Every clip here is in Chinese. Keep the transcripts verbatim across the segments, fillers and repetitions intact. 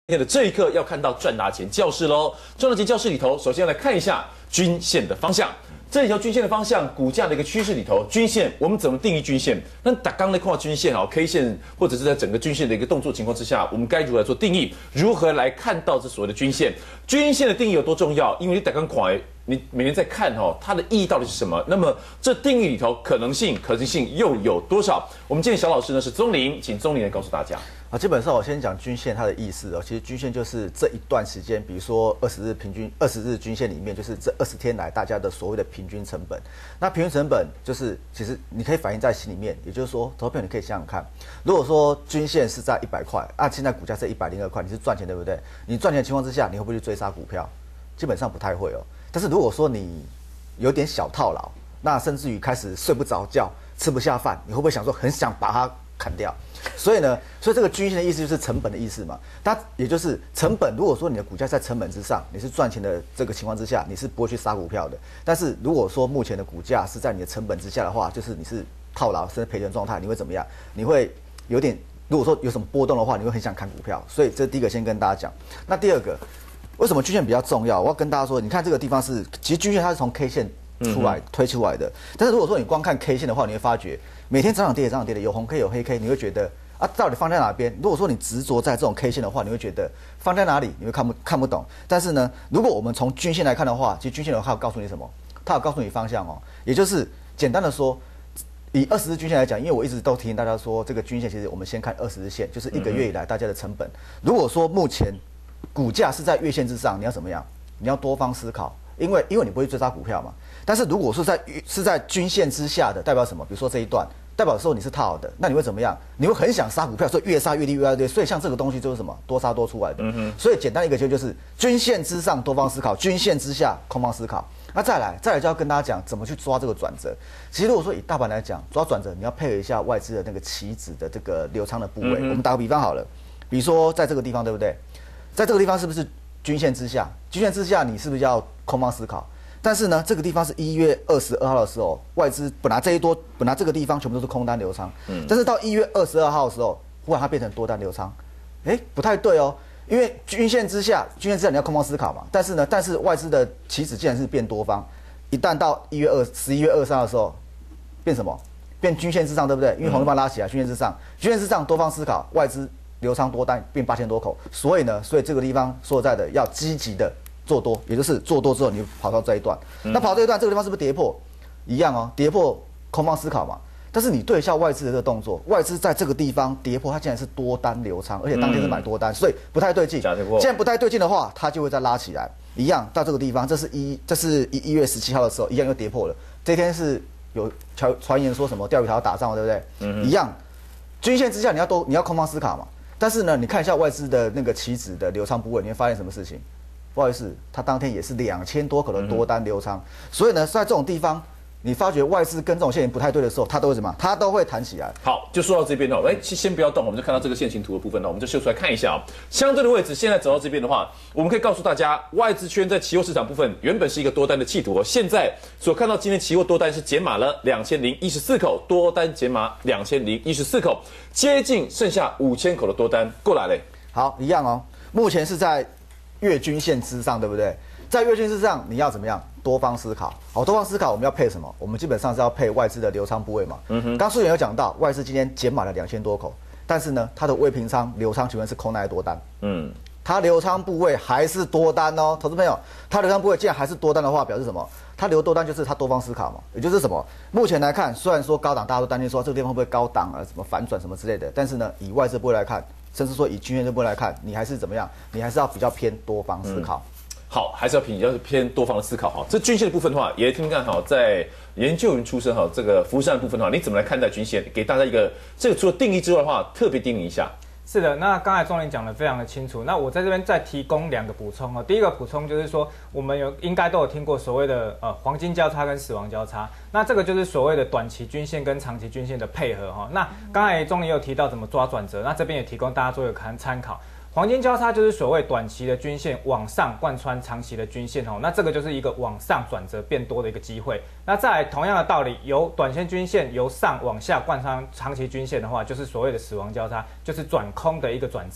今天的这一刻要看到赚大钱教室喽！赚大钱教室里头，首先要来看一下均线的方向。这一条均线的方向，股价的一个趋势里头，均线我们怎么定义均线？那打刚的看均线啊 ，K 线或者是在整个均线的一个动作情况之下，我们该如何来做定义？如何来看到这所谓的均线？均线的定义有多重要？因为你打刚看，你每天在看哈、哦，它的意义到底是什么？那么这定义里头可能性、可行性又有多少？我们今天小老师呢是钟林，请钟林来告诉大家。 啊，基本上我先讲均线它的意思哦。其实均线就是这一段时间，比如说二十日平均、二十日均线里面，就是这二十天来大家的所谓的平均成本。那平均成本就是，其实你可以反映在心里面，也就是说，投票你可以想想看，如果说均线是在一百块，啊，现在股价是一百零二块，你是赚钱对不对？你赚钱的情况之下，你会不会去追杀股票？基本上不太会哦。但是如果说你有点小套牢，那甚至于开始睡不着觉、吃不下饭，你会不会想说很想把它砍掉？所以呢，所以这个均线的意思就是成本的意思嘛。它也就是成本。如果说你的股价在成本之上，你是赚钱的这个情况之下，你是不会去杀股票的。但是如果说目前的股价是在你的成本之下的话，就是你是套牢甚至赔钱状态，你会怎么样？你会有点，如果说有什么波动的话，你会很想砍股票。所以这是第一个先跟大家讲。那第二个，为什么均线比较重要？我要跟大家说，你看这个地方是，其实均线它是从 K 线出来、嗯、推出来的。但是如果说你光看 K 线的话，你会发觉每天涨涨跌跌涨涨跌跌，有红 K 有黑 K， 你会觉得啊，到底放在哪边？如果说你执着在这种 K 线的话，你会觉得放在哪里，你会看不看不懂。但是呢，如果我们从均线来看的话，其实均线的话，它有告诉你什么？它有告诉你方向哦，也就是简单的说，以二十日均线来讲，因为我一直都提醒大家说，这个均线其实我们先看二十日线，就是一个月以来大家的成本。如果说目前股价是在月线之上，你要怎么样？你要多方思考，因为因为你不会追杀股票嘛。但是如果是在是在均线之下的，代表什么？比如说这一段，代表说你是套好的，那你会怎么样？你会很想杀股票，所以越杀越低，越杀越低。所以像这个东西就是什么？多杀多出来的。嗯哼。所以简单一个结论就是，均线之上多方思考，均线之下空方思考。那再来，再来就要跟大家讲怎么去抓这个转折。其实如果说以大盘来讲，抓转折，你要配合一下外资的那个期指的这个流仓的部位。嗯、我们打个比方好了，比如说在这个地方，对不对？在这个地方是不是均线之下？均线之下，你是不是要空方思考？但是呢，这个地方是一月二十二号的时候，外资本来这一多，本来这个地方全部都是空单流仓，嗯，但是到一月二十二号的时候，忽然它变成多单流仓，哎，不太对哦，因为均线之下，均线之下你要空方思考嘛，但是呢，但是外资的期指竟然是变多方，一旦到一月二十一月二十三的时候，变什么？变均线之上，对不对？因为红绿棒拉起来，均线之上，均线之上多方思考，外资流仓多单变八千多口，所以呢，所以这个地方说实在的，要积极的做多，也就是做多之后，你跑到这一段，嗯、那跑到这一段，这个地方是不是跌破？一样哦，跌破空方思考嘛。但是你对一下外资的这个动作，外资在这个地方跌破，它竟然是多单流仓，而且当天是买多单，嗯、所以不太对劲。既然不太对劲的话，它就会再拉起来。一样到这个地方，这是一，这是一一月十七号的时候，一样又跌破了。这天是有传传言说什么钓鱼台要打仗，对不对？嗯、一样，均线之下你要多你要空方思考嘛。但是呢，你看一下外资的那个期指的流仓部位，你会发现什么事情？不好意思，它当天也是两千多口的多单流仓，嗯、所以呢，在这种地方，你发觉外资跟这种线型不太对的时候，它都会什么？它都会弹起来。 好，就说到这边哦，哎，先不要动，我们就看到这个线形图的部分呢，我们就秀出来看一下啊、哦。相对的位置，现在走到这边的话，我们可以告诉大家，外资圈在期货市场部分原本是一个多单的企图哦，现在所看到今天期货多单是减码了两千零一十四口，多单减码两千零一十四口，接近剩下五千口的多单过来嘞。 好，一样哦，目前是在月均线之上，对不对？在月均之上，你要怎么样？多方思考。好，多方思考，我们要配什么？我们基本上是要配外资的流仓部位嘛。嗯哼。刚苏远有讲到，外资今天减码了两千多口，但是呢，它的未平仓流仓请问是空单还是多单？嗯。它流仓部位还是多单哦，投资朋友，它流仓部位既然还是多单的话，表示什么？它留多单就是它多方思考嘛，也就是什么？目前来看，虽然说高档大家都担心说这个地方会不会高档啊，什么反转什么之类的，但是呢，以外资部位来看。甚至说以均线这波来看，你还是怎么样？你还是要比较偏多方思考。 嗯、好，还是要比较偏多方的思考哈。这均线的部分的话，也听看哈，在研究员出身哈，这个服务商的部分的话，你怎么来看待均线？给大家一个这个除了定义之外的话，特别定义一下。 是的，那刚才钟林讲得非常的清楚。那我在这边再提供两个补充哦。第一个补充就是说，我们有应该都有听过所谓的呃黄金交叉跟死亡交叉，那这个就是所谓的短期均线跟长期均线的配合哈。那刚才钟林也有提到怎么抓转折，那这边也提供大家做一个参考。黄金交叉就是所谓短期的均线往上贯穿长期的均线哦，那这个就是一个往上转折变多的一个机会。那再来同样的道理，由短线均线由上往下贯穿长期均线的话，就是所谓的死亡交叉，就是转空的一个转折。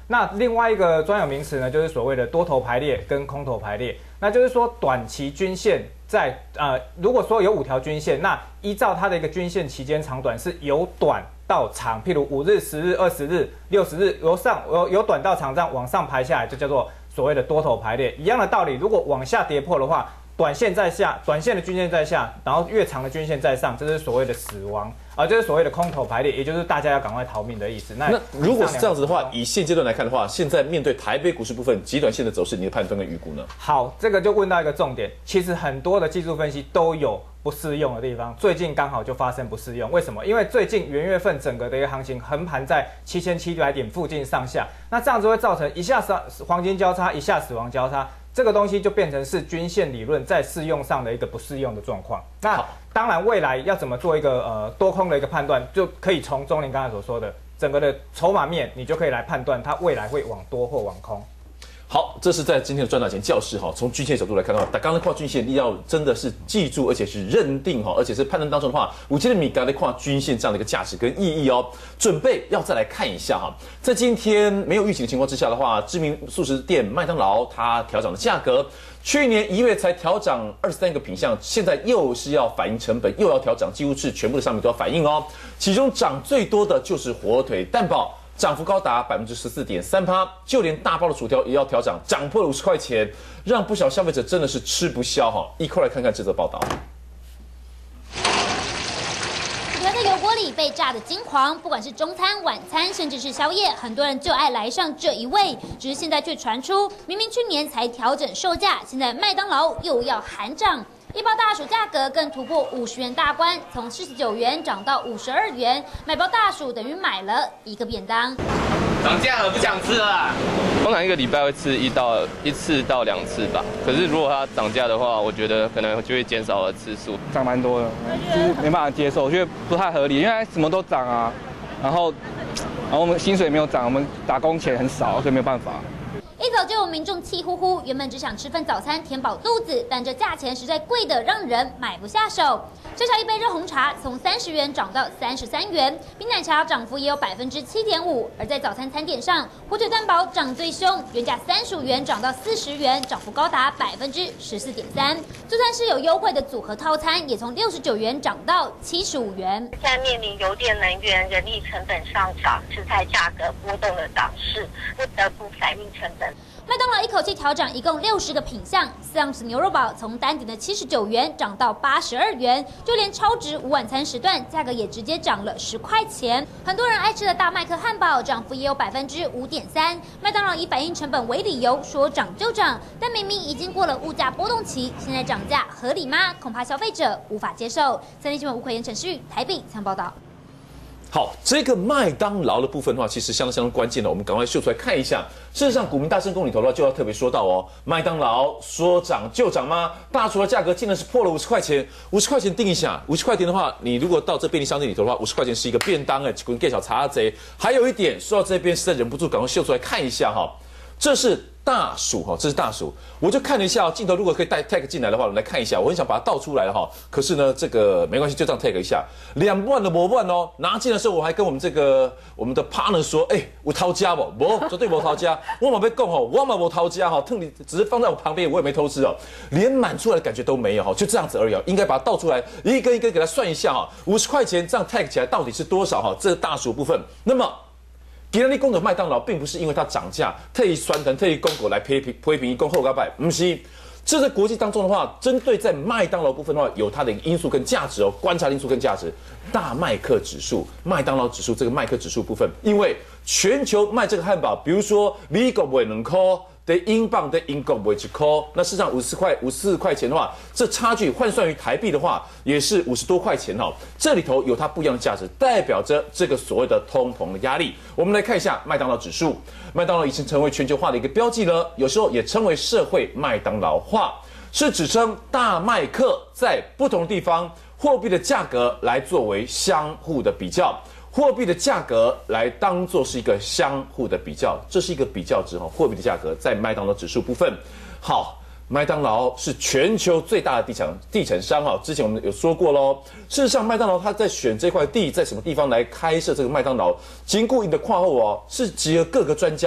那另外一个专有名词呢，就是所谓的多头排列跟空头排列。那就是说，短期均线在呃，如果说有五条均线，那依照它的一个均线期间长短是由短到长，譬如五日、十日、二十日、六十日，由上由由短到长这样往上排下来，就叫做所谓的多头排列。一样的道理，如果往下跌破的话，短线在下，短线的均线在下，然后越长的均线在上，这是所谓的死亡，而、呃、这是所谓的空头排列，也就是大家要赶快逃命的意思。那那如果是这样子的话，以现阶段来看的话，现在面对台北股市部分极短线的走势，你的判断跟预估呢？ 好，这个就问到一个重点，其实很多的技术分析都有不适用的地方，最近刚好就发生不适用。为什么？因为最近元月份整个的一个行情横盘在七千七百点附近上下，那这样子会造成一下死黄金交叉，一下死亡交叉。这个东西就变成是均线理论在适用上的一个不适用的状况。那当然，未来要怎么做一个呃多空的一个判断，就可以从钟林刚才所说的整个的筹码面，你就可以来判断它未来会往多或往空。 好，这是在今天的赚大钱教室哈，从均线角度来看的话，刚刚跨均线，你要真的是记住，而且是认定哈，而且是判断当中的话，我觉得米刚的跨均线这样的一个价值跟意义哦，准备要再来看一下哈，在今天没有预警的情况之下的话，知名速食店麦当劳它调涨的价格，去年一月才调涨二十三个品项，现在又是要反映成本，又要调涨，几乎是全部的商品都要反映哦，其中涨最多的就是火腿蛋堡。涨幅高达百分之十四点三趴，就连大包的薯条也要调涨，涨破了五十块钱，让不少消费者真的是吃不消哈。一块来看看这则报道。 薯条在油锅里被炸得金黄，不管是中餐、晚餐，甚至是宵夜，很多人就爱来上这一味。只是现在却传出，明明去年才调整售价，现在麦当劳又要喊涨。一包大薯价格更突破五十元大关，从四十九元涨到五十二元，买包大薯等于买了一个便当。 涨价了，不想吃了。通常一个礼拜会吃一到一次到两次吧，可是如果它涨价的话，我觉得可能就会减少了次数。 涨蛮多的，就是没办法接受，我觉得不太合理，因为什么都涨啊，然后，然后我们薪水没有涨，我们打工钱很少，所以没有办法。 一早就有民众气呼呼，原本只想吃份早餐填饱肚子，但这价钱实在贵得让人买不下手。小小一杯热红茶从三十元涨到三十三元，冰奶茶涨幅也有百分之七点五。而在早餐餐点上，火腿蛋堡涨最凶，原价三十五元涨到四十元，涨幅高达百分之十四点三。就算是有优惠的组合套餐，也从六十九元涨到七十五元。 现在面临油电、能源、人力成本上涨，食材价格波动的涨势，不得不反映成本。 麦当劳一口气调涨一共六十个品项，四盎司牛肉堡从单点的七十九元涨到八十二元，就连超值午晚餐时段价格也直接涨了十块钱。很多人爱吃的大麦克汉堡涨幅也有百分之五点三。麦当劳以反映成本为理由说涨就涨，但明明已经过了物价波动期，现在涨价合理吗？恐怕消费者无法接受。三立新闻吴奎妍、陈诗玉台北采访报道。 好，这个麦当劳的部分的话，其实相当相当关键的，我们赶快秀出来看一下。事实上，股民大声公里头的话，就要特别说到哦，麦当劳说涨就涨吗？大厨的价格竟然是破了五十块钱，五十块钱定一下，五十块钱的话，你如果到这便利商店里头的话，五十块钱是一个便当哎，滚给小茶贼。还有一点，说到这边实在忍不住，赶快秀出来看一下哈，这是大薯哈，这是大薯，我就看了一下镜头，如果可以带 tag 进来的话，我们来看一下，我很想把它倒出来了哈，可是呢，这个没关系，就这样 tag 一下，两万的模万哦，拿进来的时候我还跟我们这个我们的 partner 说，哎、欸，我掏家不？不，绝对不掏家，我嘛被供吼，我嘛不掏家哈，特你只是放在我旁边，我也没偷吃哦，连满出来的感觉都没有哈，就这样子而已哦，应该把它倒出来，一根一根给它算一下哈，五十块钱这样 tag 起来到底是多少哈？这是大薯部分，那么。今天你讲的麦当劳，并不是因为它涨价，特意酸腾、特意公狗来批评、批评一共后高拜，不是。这在国际当中的话，针对在麦当劳部分的话，有它的一个因素跟价值哦，观察因素跟价值。大麦克指数、麦当劳指数这个麦克指数部分，因为全球卖这个汉堡，比如说美国卖两块。的英镑的英国为一块，那事实上五十块、五十四块钱的话，这差距换算于台币的话，也是五十多块钱哈。这里头有它不一样的价值，代表着这个所谓的通膨的压力。我们来看一下麦当劳指数，麦当劳已经成为全球化的一个标记了，有时候也称为社会麦当劳化，是指称大麦克在不同地方货币的价格来作为相互的比较。货币的价格来当做是一个相互的比较，这是一个比较值哈。货币的价格在麦当劳指数部分，好，麦当劳是全球最大的地产地产商哈。之前我们有说过喽。事实上，麦当劳它在选这块地在什么地方来开设这个麦当劳，经过一个跨后哦，是集合各个专家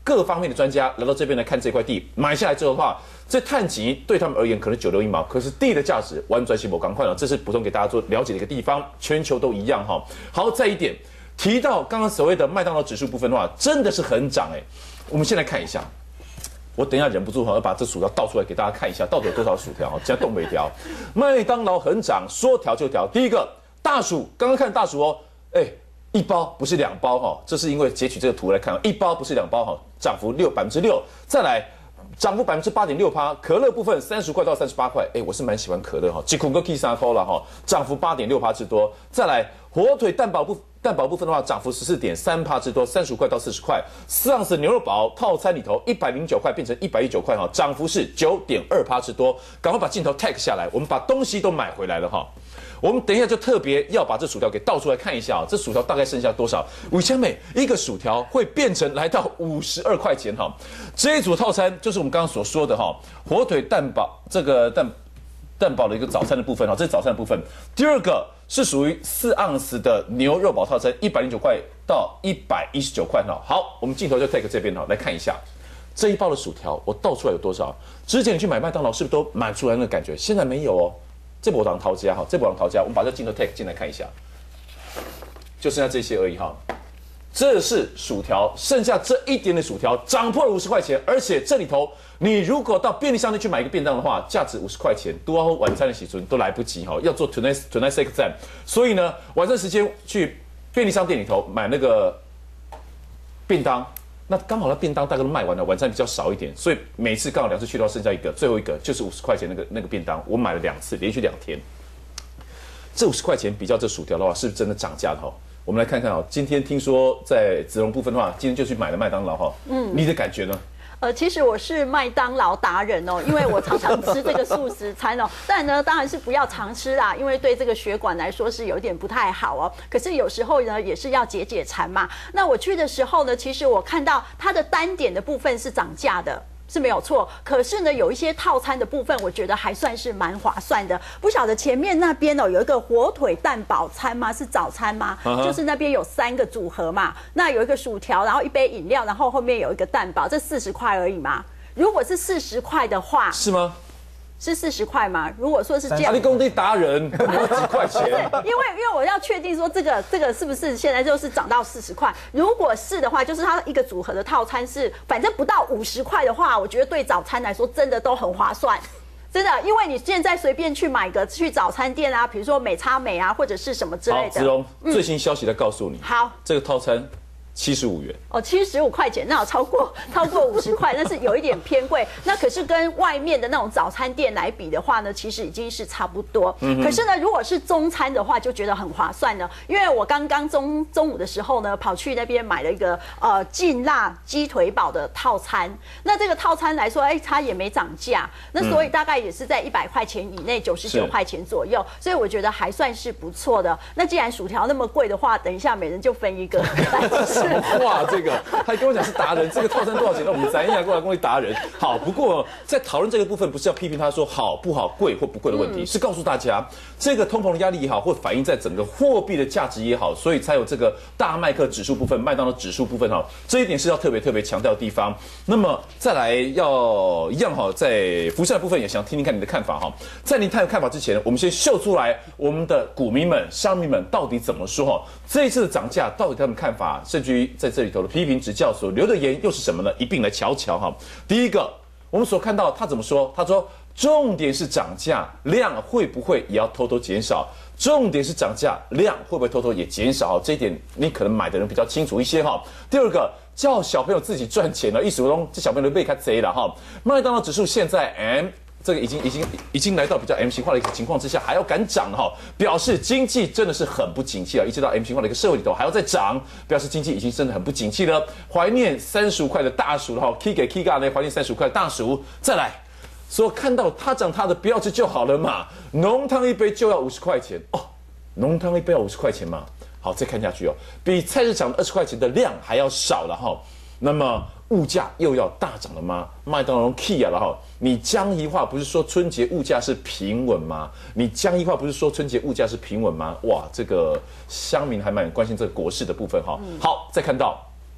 各方面的专家来到这边来看这块地，买下来之后的话，这碳级对他们而言可能九牛一毛，可是地的价值完全是不赶快了。这是补充给大家做了解的一个地方，全球都一样哈。好，再一点提到刚刚所谓的麦当劳指数部分的话，真的是很涨哎。我们先来看一下，我等一下忍不住哈要把这薯条倒出来给大家看一下，到底有多少薯条？加东北条，麦当劳很涨，说调就调。第一个大薯，刚刚看大薯哦，哎。一包不是两包哈，这是因为截取这个图来看，一包不是两包哈，涨幅六百分之六，再来涨幅百分之八点六趴，可乐部分三十块到三十八块，哎，我是蛮喜欢可乐哈，几孔个 K 三扣了哈，涨幅八点六趴之多，再来火腿蛋堡部蛋堡部分的话，涨幅十四点三趴之多，三十块到四十块，四盎司牛肉堡套餐里头一百零九块变成一百一十九块哈，涨幅是九点二趴之多，赶快把镜头 tag 下来，我们把东西都买回来了哈。我们等一下就特别要把这薯条给倒出来看一下啊，这薯条大概剩下多少？五千美一个薯条会变成来到五十二块钱哈。这一组套餐就是我们刚刚所说的哈，火腿蛋堡这个蛋蛋堡的一个早餐的部分哈，这是早餐的部分。第二个是属于四盎司的牛肉堡套餐，一百零九块到一百一十九块哈。好，我们镜头就 take 这边哈，来看一下这一包的薯条，我倒出来有多少？之前你去买麦当劳是不是都买出来那个感觉？现在没有哦。这波档淘家哈，这波档淘家，我们把这镜头 take 进来看一下，就剩下这些而已哈。这是薯条，剩下这一点的薯条涨破了五十块钱，而且这里头你如果到便利商店去买一个便当的话，价值五十块钱，多好晚餐的洗存都来不及哈，要做 tonight tonight sake 站，所以呢，晚上时间去便利商店里头买那个便当。那刚好那便当大概都卖完了，晚餐比较少一点，所以每次刚好两次去到剩下一个，最后一个就是五十块钱那个那个便当，我买了两次，连续两天。这五十块钱比较这薯条的话，是不是真的涨价了哈？我们来看看啊，今天听说在子荣部分的话，今天就去买了麦当劳哈，嗯，你的感觉呢？ 呃，其实我是麦当劳达人哦，因为我常常吃这个素食餐哦。但呢，当然是不要常吃啦，因为对这个血管来说是有点不太好哦。可是有时候呢，也是要解解馋嘛。那我去的时候呢，其实我看到它的单点的部分是涨价的。是没有错，可是呢，有一些套餐的部分，我觉得还算是蛮划算的。不晓得前面那边哦，有一个火腿蛋堡餐吗？是早餐吗？ Uh-huh. 就是那边有三个组合嘛，那有一个薯条，然后一杯饮料，然后后面有一个蛋堡，这四十块而已嘛。如果是四十块的话， 是吗？ 是四十块吗？如果说是这样， 阿里工地达人，我几块钱？ 因为因为我要确定说这个这个是不是现在就是涨到四十块？如果是的话，就是它一个组合的套餐是反正不到五十块的话，我觉得对早餐来说真的都很划算。真的，因为你现在随便去买个去早餐店啊，比如说美差美啊，或者是什么之类的。 好，子荣、嗯、最新消息来告诉你。 好， 这个套餐。七十五元哦，七十五块钱，那有超过超过五十块，那是有一点偏贵。那可是跟外面的那种早餐店来比的话呢，其实已经是差不多。嗯、可是呢，如果是中餐的话，就觉得很划算了。因为我刚刚中中午的时候呢，跑去那边买了一个呃劲辣鸡腿堡的套餐。那这个套餐来说，哎，它也没涨价，那所以大概也是在一百块钱以内，九十九块钱左右。所以我觉得还算是不错的。那既然薯条那么贵的话，等一下每人就分一个来吃。 哇，这个还跟我讲是达人，这个套餐多少钱？那我们咱一下过来公益达人。好，不过在讨论这个部分，不是要批评他说好不好、贵或不贵的问题，嗯、是告诉大家这个通膨的压力也好，或反映在整个货币的价值也好，所以才有这个大麦克指数部分、麦当劳指数部分哈，这一点是要特别特别强调的地方。那么再来要一样哈，在福山的部分也想听听看你的看法哈。在您看看法之前，我们先秀出来我们的股民们、商民们到底怎么说哈？这一次的涨价到底他们看法，甚至于在这里头的批评指教所留的言又是什么呢？一并来瞧瞧哈。第一个，我们所看到他怎么说？他说重点是涨价，量会不会也要偷偷减少？重点是涨价，量会不会偷偷也减少？这一点你可能买的人比较清楚一些哈。第二个，叫小朋友自己赚钱了，意思说这小朋友都被他贼了哈。麦当劳指数现在 M。这个已经已经已经来到比较 M 型化的一个情况之下，还要敢涨哈，表示经济真的是很不景气啊！一直到 M 型化的一个社会里头还要再涨，表示经济已经真的很不景气了。怀念三十五块的大薯了哈 ，K 给 K 嘎呢，怀念三十五块的大薯。再来说看到它涨它的，不要吃就好了嘛。浓汤一杯就要五十块钱哦，浓汤一杯要五十块钱嘛。好，再看下去哦，比菜市场二十块钱的量还要少了哈。那么物价又要大涨了吗？麦当劳 key 啊了哈，你江宜桦不是说春节物价是平稳吗？你江宜桦不是说春节物价是平稳吗？哇，这个乡民还蛮关心这个国事的部分哈。好，再看到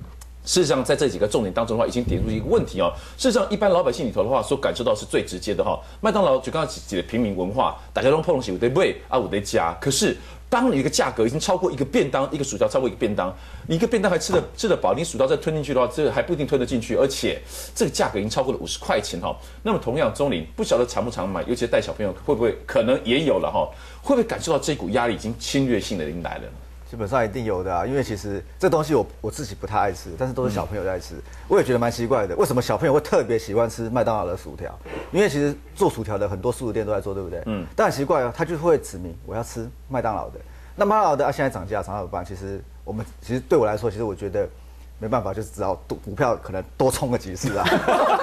事实上，在这几个重点当中的话，已经点出一个问题哦。事实上，一般老百姓里头的话，所感受到是最直接的哈。麦当劳就刚刚讲的平民文化，大家都碰东西，我得喂啊，我得加。可是，当你一个价格已经超过一个便当，一个薯条超过一个便当，你一个便当还吃得吃得饱，你薯条再吞进去的话，这还不一定吞得进去，而且这个价格已经超过了五十块钱哈。那么同样，钟林不晓得常不常买，尤其是带小朋友，会不会可能也有了哈？会不会感受到这股压力已经侵略性的已经来了呢？ 基本上一定有的啊，因为其实这东西我我自己不太爱吃，但是都是小朋友在吃，我也觉得蛮奇怪的，为什么小朋友会特别喜欢吃麦当劳的薯条？因为其实做薯条的很多素食店都在做，对不对？嗯。但很奇怪哦，他就会指明我要吃麦当劳的，那麦当劳的啊现在涨价，涨到怎么办？其实我们其实对我来说，其实我觉得没办法，就是只好股票可能多冲个几次啊。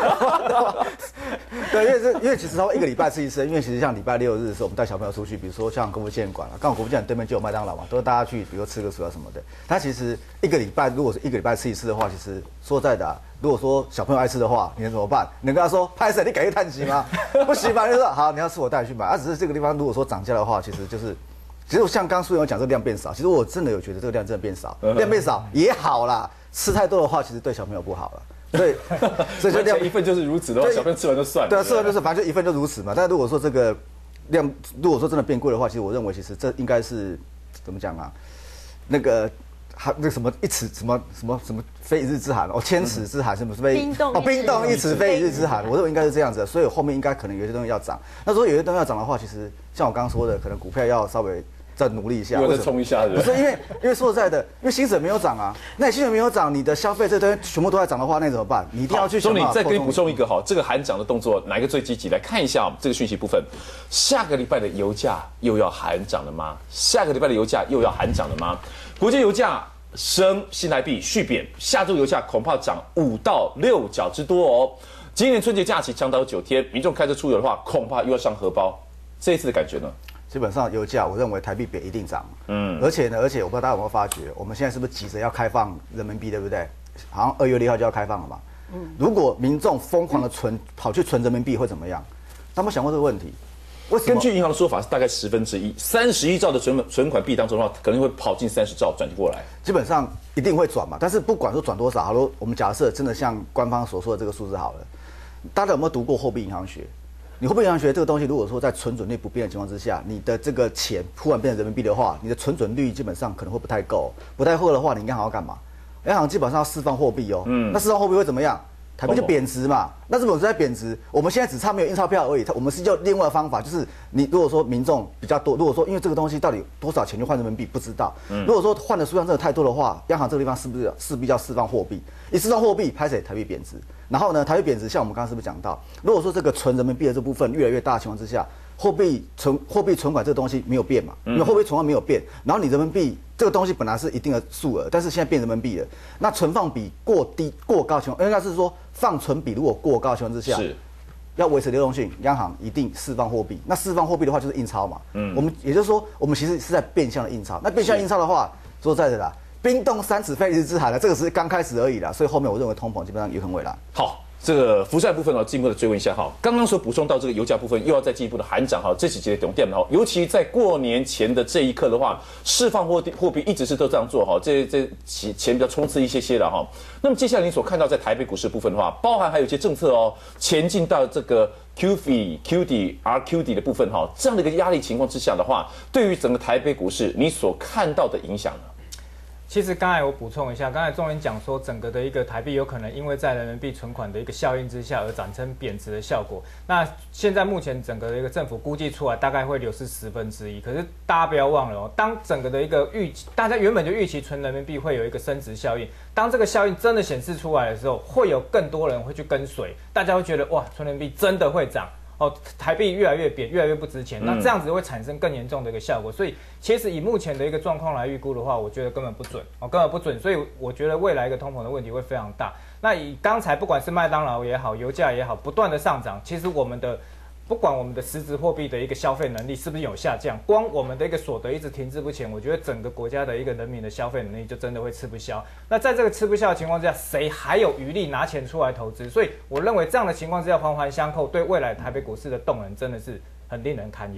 对，因为是因为其实他一个礼拜吃一次，因为其实像礼拜六日的时候，我们带小朋友出去，比如说像国父纪念馆啊，刚好国父纪念馆对面就有麦当劳嘛，都是大家去，比如说吃个薯条什么的。他其实一个礼拜如果是一个礼拜吃一次的话，其实说实在的、啊，如果说小朋友爱吃的话，你能怎么办？你能跟他说拍谁？你改一叹息吗？不行吧？你就说好，你要吃我带你去买。啊，只是这个地方如果说涨价的话，其实就是。其实像刚刚苏勇讲，这个量变少，其实我真的有觉得这个量真的变少，量变少也好啦。吃太多的话，其实对小朋友不好了。所以， 所以就量一份就是如此的话，小朋友吃完就算了。 对啊，吃完就是反正就一份就如此嘛。但如果说这个量，如果说真的变贵的话，其实我认为其实这应该是怎么讲啊？那个还那个什么一尺什么什么什么非一日之寒哦，千尺之寒什么非冰冻哦冰冻一尺非一日之寒，我认为应该是这样子的。所以后面应该可能有些东西要涨。那如果有些东西要涨的话，其实像我刚刚说的，可能股票要稍微。再努力一下， 又再冲一下， 不是因为因为说实在的，因为薪水没有涨啊，那你薪水没有涨，你的消费这东西全部都在涨的话，那你怎么办？你一定要去想办法。 钟理再给你补充一个哈，这个喊涨的动作哪一个最积极？来看一下我们这个讯息部分，下个礼拜的油价又要喊涨了吗？下个礼拜的油价又要喊涨了吗？国际油价升，新台币续贬，下周油价恐怕涨五到六角之多哦。今年春节假期长达九天，民众开车出游的话，恐怕又要上荷包。这一次的感觉呢？ 基本上油价，我认为台币贬一定涨。嗯，而且呢，而且我不知道大家有没有发觉，我们现在是不是急着要开放人民币，对不对？好像二月六号就要开放了嘛。嗯，如果民众疯狂的存，跑去存人民币会怎么样？他们想过这个问题？为什么？ 根据银行的说法是大概十分之一，三十一兆的存存款币当中的话，可能会跑进三十兆转过来。 基本上一定会转嘛，但是不管说转多少，好了，我们假设真的像官方所说的这个数字好了，大家有没有读过货币银行学？你货币银行学这个东西，如果说在存准率不变的情况之下，你的这个钱突然变成人民币的话，你的存准率基本上可能会不太够，不太够的话，你银行要干嘛？银行基本上要释放货币哦。嗯。那释放货币会怎么样？台币就贬值嘛。那日本是在钞值，我们现在只差没有印钞票而已。我们是用另外的方法，就是你如果说民众比较多，如果说因为这个东西到底多少钱就换人民币不知道，嗯、如果说换的数量真的太多的话，央行这个地方是不是势必要释放货币？一释放货币，拍谁台币贬值？然后呢，台币贬值，像我们刚刚是不是讲到，如果说这个纯人民币的这部分越来越大的情况之下，货币存货币存款这个东西没有变嘛，因为货币存款没有变，然后你人民币这个东西本来是一定的数额，但是现在变人民币了，那存放比过低过高情况，应该是说放存比如果过高的情况之下，是要维持流动性，央行一定释放货币。那释放货币的话就是印钞嘛，嗯，我们也就是说我们其实是在变相的印钞。那变相印钞的话，说实在的啦。冰冻三尺非一日之寒了，这个是刚开始而已啦，所以后面我认为通膨基本上有可能未来。 好，这个负债部分哦，进一步的追问一下哈，刚刚所补充到这个油价部分，又要再进一步的喊涨哈，这几节懂电哈，尤其在过年前的这一刻的话，释放货币货币一直是都这样做哈，这这钱比较冲刺一些些的哈。那么接下来你所看到在台北股市部分的话，包含还有一些政策哦，前进到这个 Q F I、Q D、R Q D 的部分哈，这样的一个压力情况之下的话，对于整个台北股市你所看到的影响呢？ 其实刚才我补充一下，刚才钟林讲说，整个的一个台币有可能因为在人民币存款的一个效应之下而产生贬值的效果。那现在目前整个的一个政府估计出来大概会流失十分之一。可是大家不要忘了哦，当整个的一个预，大家原本就预期存人民币会有一个升值效应，当这个效应真的显示出来的时候，会有更多人会去跟随，大家会觉得哇，存人民币真的会涨。哦，台币越来越贬，越来越不值钱，那这样子会产生更严重的一个效果。所以，其实以目前的一个状况来预估的话，我觉得根本不准，哦，根本不准。所以，我觉得未来一个通膨的问题会非常大。那以刚才不管是麦当劳也好，油价也好，不断的上涨，其实我们的不管我们的实质货币的一个消费能力是不是有下降，光我们的一个所得一直停滞不前，我觉得整个国家的一个人民的消费能力就真的会吃不消。那在这个吃不消的情况之下，谁还有余力拿钱出来投资？所以我认为这样的情况之下环环相扣，对未来台北股市的动能真的是很令人堪忧。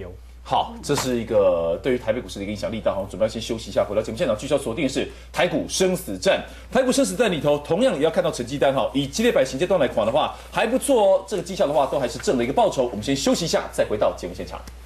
好，这是一个对于台北股市的一个影响力道。好，准备要先休息一下，回到节目现场，继续要锁定的是台股生死战。台股生死战里头，同样也要看到成绩单哈。以激烈百行阶段来看的话，还不错哦。这个绩效的话，都还是挣了一个报酬。我们先休息一下，再回到节目现场。